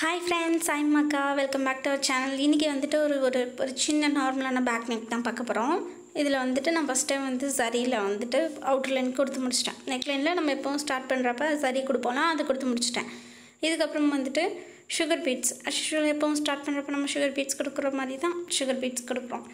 Hi friends, I'm Akka. Welcome back to our channel. இன்னைக்கு வந்துட்டு ஒரு சின்ன நார்மலான பேக் நெக் தான் பார்க்க போறோம். இதில் வந்துட்டு நான் ஃபர்ஸ்ட் டைம் வந்து சரியில் வந்துட்டு அவுட்டர் லைன் கொடுத்து முடிச்சிட்டேன். நெக் லைனில் நம்ம எப்பவும் ஸ்டார்ட் பண்ணுறப்ப சரி கொடுப்போம்னா அது கொடுத்து முடிச்சிட்டேன். இதுக்கப்புறம் வந்துட்டு சுகர் பீட்ஸ் எப்பவும் ஸ்டார்ட் பண்ணுறப்ப நம்ம சுகர் பீட்ஸ் கொடுக்குற மாதிரி தான் சுகர் பீட்ஸ் கொடுக்குறோம்.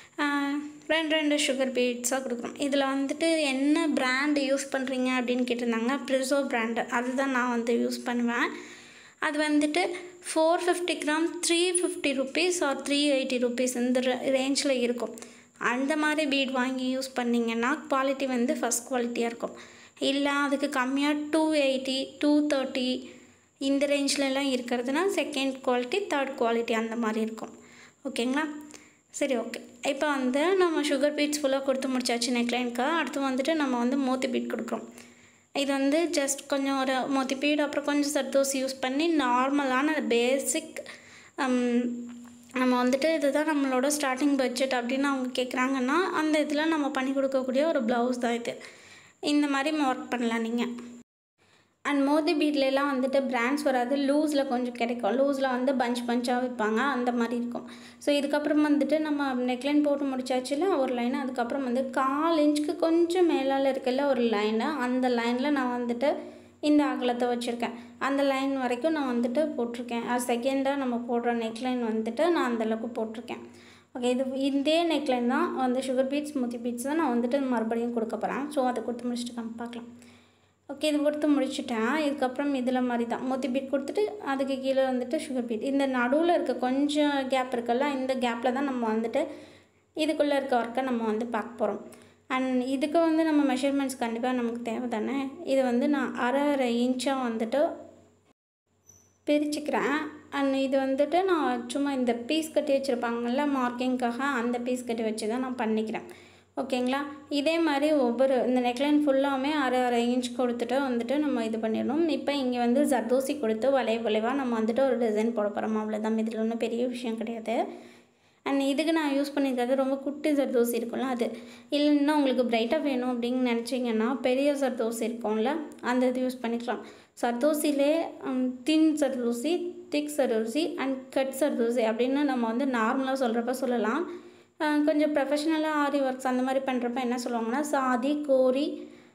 ரெண்டு சுகர் பீட்ஸாக கொடுக்குறோம். இதில் வந்துட்டு என்ன பிராண்ட் யூஸ் பண்ணுறீங்க அப்படின்னு கேட்டிருந்தாங்க. ப்ரிசோ பிராண்டு அதுதான் நான் வந்து யூஸ் பண்ணுவேன். அது வந்துட்டு 450 கிராம் 350 rupees ஆர் 380 rupees இந்த ரேஞ்சில் இருக்கும். அந்த மாதிரி பீட் வாங்கி யூஸ் பண்ணிங்கன்னா குவாலிட்டி வந்து ஃபஸ்ட் குவாலிட்டியாக இருக்கும். இல்லை அதுக்கு கம்மியாக 280 230 இந்த ரேஞ்சிலலாம் இருக்கிறதுனா செகண்ட் குவாலிட்டி தேர்ட் குவாலிட்டி அந்த மாதிரி இருக்கும். ஓகேங்களா? சரி, ஓகே. இப்போ வந்து நம்ம சுகர் பீட்ஸ் ஃபுல்லாக கொடுத்து முடிச்சாச்சு நெக்லைனுக்கு. அடுத்து வந்துட்டு நம்ம வந்து மோத்தி பீட் கொடுக்குறோம். இது வந்து ஜஸ்ட் கொஞ்சம் ஒரு மோத்தி பீட் அப்புறம் கொஞ்சம் சர்தோசி யூஸ் பண்ணி நார்மலான பேசிக் நம்ம வந்துட்டு இதுதான் நம்மளோட ஸ்டார்டிங் பட்ஜெட் அப்படின்னு அவங்க கேட்குறாங்கன்னா அந்த இதில் நம்ம பண்ணி கொடுக்கக்கூடிய ஒரு ப்ளவுஸ் தான் இது. இந்த மாதிரி ஒர்க் பண்ணலாம் நீங்கள். அண்ட் மோதி பீட்லாம் வந்துட்டு பிராண்ட்ஸ் வராது, லூஸில் கொஞ்சம் கிடைக்கும். லூஸில் வந்து பஞ்சாக விற்பாங்க, அந்த மாதிரி இருக்கும். ஸோ இதுக்கப்புறம் வந்துட்டு நம்ம நெக்லைன் போட்டு முடிச்சாச்சுல ஒரு லைன். அதுக்கப்புறம் வந்து 1/4 இன்ச்சுக்கு கொஞ்சம் மேலால் இருக்கல ஒரு லைனு. அந்த லைனில் நான் வந்துட்டு இந்த அகலத்தை வச்சுருக்கேன். அந்த லைன் வரைக்கும் நான் வந்துட்டு போட்டிருக்கேன். செகண்டாக நம்ம போடுற நெக்லைன் வந்துட்டு நான் அந்தளவுக்கு போட்டிருக்கேன். ஓகே, இதே நெக்லைன் தான் வந்து சுகர் பீட்ஸ் மோத்தி பீட்ஸ் தான் நான் வந்துட்டு மறுபடியும் கொடுக்க போகிறேன். ஸோ அதை கொடுத்து முடிச்சுட்டு பார்க்கலாம். ஓகே, இது கொடுத்து முடிச்சுட்டேன். இதுக்கப்புறம் இதில் மாதிரி தான் மோத்தி பீட் கொடுத்துட்டு அதுக்கு கீழே வந்துட்டு சுகர் பீட். இந்த நடுவில் இருக்க கொஞ்சம் கேப் இருக்குல்ல, இந்த கேப்பில் தான் நம்ம வந்துட்டு இதுக்குள்ளே இருக்க ஒர்க்கை நம்ம வந்து பார்க்க போகிறோம். அண்ட் இதுக்கு வந்து நம்ம மெஷர்மெண்ட்ஸ் கண்டிப்பாக நமக்கு தேவை தானே. இது வந்து நான் அரை இன்ச்சாக வந்துட்டு பிரிச்சுக்கிறேன். அண்ட் இது வந்துட்டு நான் சும்மா இந்த பீஸ் கட்டி வச்சுருப்பாங்கள்ல மார்க்கிங்காக, அந்த பீஸ் கட்டி வச்சு தான் நான் பண்ணிக்கிறேன். ஓகேங்களா? இதே மாதிரி ஒவ்வொரு இந்த நெக்லைன் ஃபுல்லாமே அரை இன்ச் கொடுத்துட்டு வந்துட்டு நம்ம இது பண்ணிடணும். இப்போ இங்கே வந்து ஜர்தோசி கொடுத்து வளைவாக நம்ம வந்துட்டு ஒரு டிசைன் போட போகிறோம். அவ்வளோதான், இதில் ஒன்றும் பெரிய விஷயம் கிடையாது. அண்ட் இதுக்கு நான் யூஸ் பண்ணியிருக்கிறது ரொம்ப குட்டி ஜர்தோசி இருக்கும்ல அது. இல்லைன்னா உங்களுக்கு பிரைட்டாக வேணும் அப்படின்னு நினச்சிங்கன்னா பெரிய ஜர்தோசி இருக்கும்ல அந்த இது யூஸ் பண்ணிக்கலாம். ஜர்தோசிலே thin zardozi, thick zardozi and cut zardozi அப்படின்னு நம்ம வந்து நார்மலாக சொல்கிறப்ப சொல்லலாம். கொஞ்சம் ப்ரொஃபஷ்னலாக ஆரி ஒர்க்ஸ் அந்த மாதிரி பண்ணுறப்ப என்ன சொல்லுவாங்கன்னா சாதி கோரி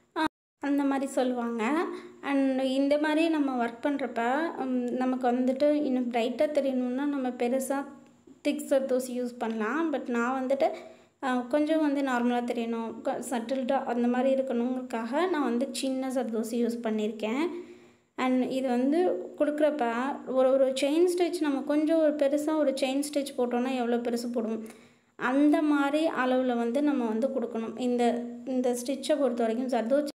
அந்த மாதிரி சொல்லுவாங்க. அண்ட் இந்த மாதிரி நம்ம ஒர்க் பண்ணுறப்ப நமக்கு வந்துட்டு இன்னும் ப்ரைட்டாக தெரியணுன்னா நம்ம பெருசாக திக் ஜர்தோசி யூஸ் பண்ணலாம். பட் நான் வந்துட்டு கொஞ்சம் வந்து நார்மலாக தெரியணும், சட்டில்டாக அந்த மாதிரி இருக்கணுங்கிறதுக்காக நான் வந்து சின்ன ஜர்தோசி யூஸ் பண்ணியிருக்கேன். அண்ட் இது வந்து கொடுக்குறப்ப ஒரு செயின் ஸ்டிச் நம்ம கொஞ்சம் ஒரு பெருசாக ஒரு செயின் ஸ்டிச் போட்டோன்னா எவ்வளோ பெருசு போடுவோம் அந்த மாதிரி அளவில் வந்து நம்ம வந்து கொடுக்கணும். இந்த ஸ்டிச்சை பொறுத்த வரைக்கும்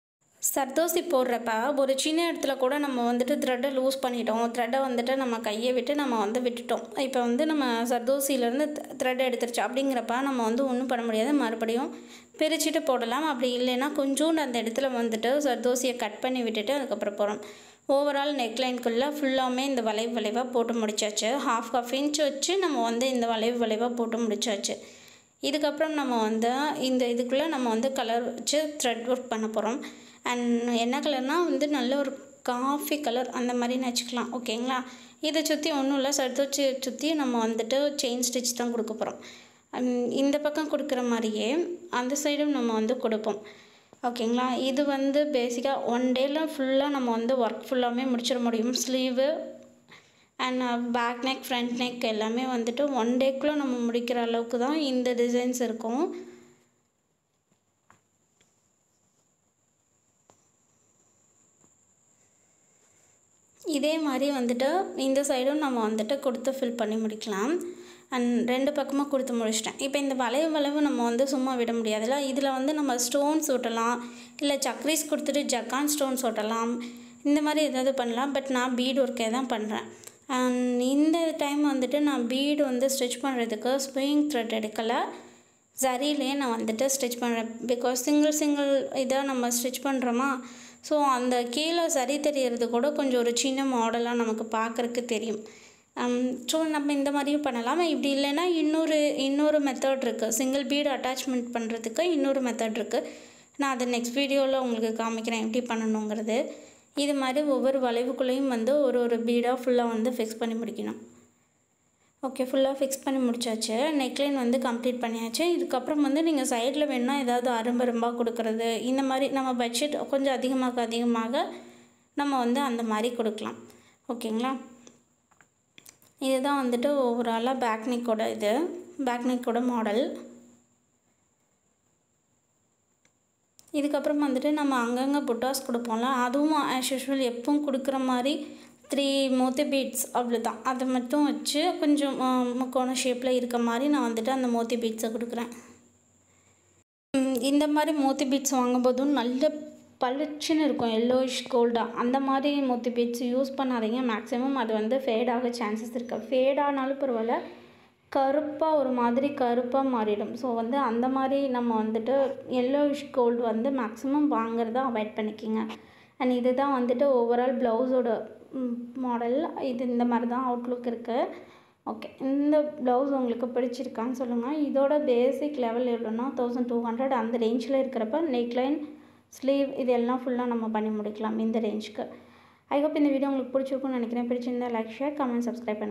சர்தோசி போடுறப்ப ஒரு சின்ன இடத்துல கூட நம்ம வந்துட்டு த்ரெட்டை லூஸ் பண்ணிட்டோம், த்ரெட்டை வந்துட்டு நம்ம கையை விட்டு நம்ம வந்து விட்டுட்டோம். இப்போ வந்து நம்ம சர்தோசியிலேருந்து த்ரெட்டை எடுத்துருச்சு அப்படிங்கிறப்ப நம்ம வந்து ஒன்றும் பண்ண முடியாது, மறுபடியும் பிரிச்சுட்டு போடலாம். அப்படி இல்லைன்னா கொஞ்சோண்டு அந்த இடத்துல வந்துட்டு சர்தோசியை கட் பண்ணி விட்டுட்டு அதுக்கப்புறம் போகிறோம். ஓவரால் நெக்லைனுக்குள்ளே ஃபுல்லாமே இந்த வளைவாக போட்டு முடிச்சாச்சு. ஹாஃப் இன்ச் வச்சு நம்ம வந்து இந்த வளைவாக போட்டு முடிச்சாச்சு. இதுக்கப்புறம் நம்ம வந்து இதுக்குள்ளே நம்ம வந்து கலர் வச்சு த்ரெட் ஒர்க் பண்ண போகிறோம். அண்ட் என்ன கலர்னால் வந்து நல்ல ஒரு காஃபி கலர் அந்த மாதிரின்னு வச்சுக்கலாம். ஓகேங்களா? இதை சுற்றி ஒன்றும் இல்லை, சர்தோசி சுற்றி நம்ம வந்துட்டு செயின் ஸ்டிச் தான் கொடுக்க போகிறோம். இந்த பக்கம் கொடுக்குற மாதிரியே அந்த சைடும் நம்ம வந்து கொடுப்போம். ஓகேங்களா? இது வந்து பேசிக்காக 1 டேயில் ஃபுல்லாக நம்ம வந்து ஒர்க் ஃபுல்லாமே முடிச்சிட முடியும். Sleeve and back neck front neck எல்லாமே வந்துட்டு 1 டேக்குள்ளே நம்ம முடிக்கிற அளவுக்கு தான் இந்த டிசைன்ஸ் இருக்கும். இதே மாதிரி வந்துட்டு இந்த சைடும் நம்ம வந்துட்டு கொடுத்து ஃபில் பண்ணி முடிக்கலாம். அண்ட் 2 பக்கமாக கொடுத்து முடிச்சிட்டேன். இப்போ இந்த வளைவு நம்ம வந்து சும்மா விட முடியாதுல்ல. இதில் வந்து நம்ம ஸ்டோன்ஸ் ஒட்டலாம், இல்லை சக்ரீஸ் கொடுத்துட்டு ஜக்கான் ஸ்டோன்ஸ் ஒட்டலாம், இந்த மாதிரி ஏதாவது பண்ணலாம். பட் நான் பீட் ஒர்க்கே தான் பண்ணுறேன். அண்ட் இந்த டைம் வந்துட்டு நான் பீடு வந்து ஸ்டிச் பண்ணுறதுக்கு ஸ்விங் த்ரெட் எடுக்கலை, சரியிலே நான் வந்துட்டு ஸ்டிச் பண்ணுறேன். பிகாஸ் சிங்கிள் இதாக நம்ம ஸ்டிச் பண்ணுறோமா, ஸோ அந்த கீழே சரி தெரியறது கூட கொஞ்சம் ஒரு சின்ன மாடலாக நமக்கு பார்க்குறக்கு தெரியும். ஸோ நம்ம இந்த மாதிரியும் பண்ணலாம். இப்படி இல்லைன்னா இன்னொரு மெத்தட் இருக்குது. சிங்கிள் பீடு அட்டாச்மெண்ட் பண்ணுறதுக்கு இன்னொரு மெத்தட் இருக்குது. நான் அதை நெக்ஸ்ட் வீடியோவில் உங்களுக்கு காமிக்கிறேன் எப்படி பண்ணணுங்கிறது. இது மாதிரி ஒவ்வொரு வளைவுக்குள்ளேயும் வந்து ஒரு பீடாக ஃபுல்லாக வந்து ஃபிக்ஸ் பண்ணி முடிக்கணும். ஓகே, ஃபுல்லாக ஃபிக்ஸ் பண்ணி முடிச்சாச்சு. நெக்லைன் வந்து கம்ப்ளீட் பண்ணியாச்சு. இதுக்கப்புறம் வந்து நீங்கள் சைடில் வேணுன்னா ஏதாவது அரும்பரும்பாக கொடுக்குறது, இந்த மாதிரி நம்ம பட்ஜெட் கொஞ்சம் அதிகமாக நம்ம வந்து அந்த மாதிரி கொடுக்கலாம். ஓகேங்களா? இதுதான் வந்துட்டு ஓவராலாக பேக் நெக்கோட மாடல். இதுக்கப்புறம் வந்துட்டு நம்ம அங்கங்கே புட்டாஸ் கொடுப்போம்ல, அதுவும் ஆஸ் யூஷுவல் எப்பவும் கொடுக்குற மாதிரி 3 மோத்தி பீட்ஸ் அவ்வளோதான். அதை மட்டும் வச்சு கொஞ்சம் முக்கோண ஷேப்பில் இருக்க மாதிரி நான் வந்துட்டு அந்த மோத்தி பீட்ஸை கொடுக்குறேன். இந்த மாதிரி மோத்தி பீட்ஸ் வாங்கும்போதும் நல்ல பளிச்சுன்னு இருக்கும், எல்லோயிஷ் கோல்டாக. அந்த மாதிரி மோத்தி பீட்ஸ் யூஸ் பண்ணாதீங்க. மேக்ஸிமம் அது வந்து ஃபேடாக சான்சஸ் இருக்குது. ஃபேடானாலும் பரவாயில்ல, கருப்பாக ஒரு மாதிரி கருப்பாக மாறிடும். ஸோ வந்து அந்த மாதிரி நம்ம வந்துட்டு எல்லோயிஷ் கோல்டு வந்து மேக்ஸிமம் வாங்குறத அவாய்ட் பண்ணிக்கிங்க. அண்ட் இதுதான் வந்துட்டு ஓவரால் ப்ளவுஸோட மாடல். இது இந்த மாதிரி தான் அவுட்லுக் இருக்குது. ஓகே, இந்த ப்ளவுஸ் உங்களுக்கு பிடிச்சிருக்கான்னு சொல்லுங்கள். இதோட பேசிக் லெவல் எவ்வளோன்னா 1200 அந்த ரேஞ்சில் இருக்கிறப்ப நெக்லைன், ஸ்லீவ் இது எல்லாம் ஃபுல்லாக நம்ம பண்ணி முடிக்கலாம் இந்த ரேஞ்சுக்கு. ஐ ஹோப் இந்த வீடியோ உங்களுக்கு பிடிச்சிருக்குன்னு நினைக்கிறேன். பிடிச்சிருந்தா லைக், ஷேர், கமெண்ட், சப்ஸ்கிரைப் பண்ணுங்கள்.